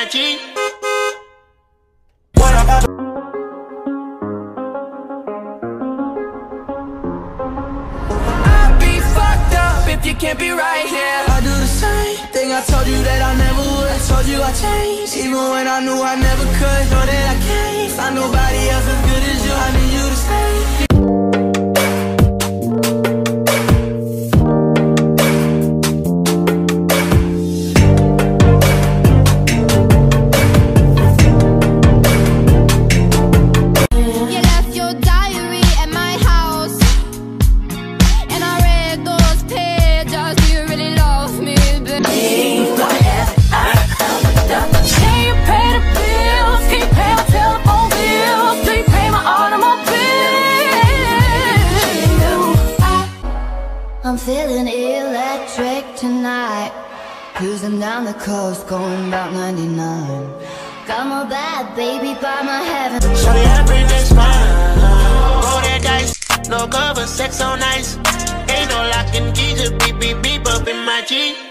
G. I'd be fucked up if you can't be right here. I do the same thing I told you that I never would. I told you I changed, even when I knew I never could. Know that I can't find nobody else as good as you. I need you to stay. I'm feeling electric tonight, cruising down the coast, going about 99. Got my bad baby by my heaven. Shawty, everything's fine. Roll that dice, no cover, sex on ice. Ain't no locking keys, just beep beep beep up in my G.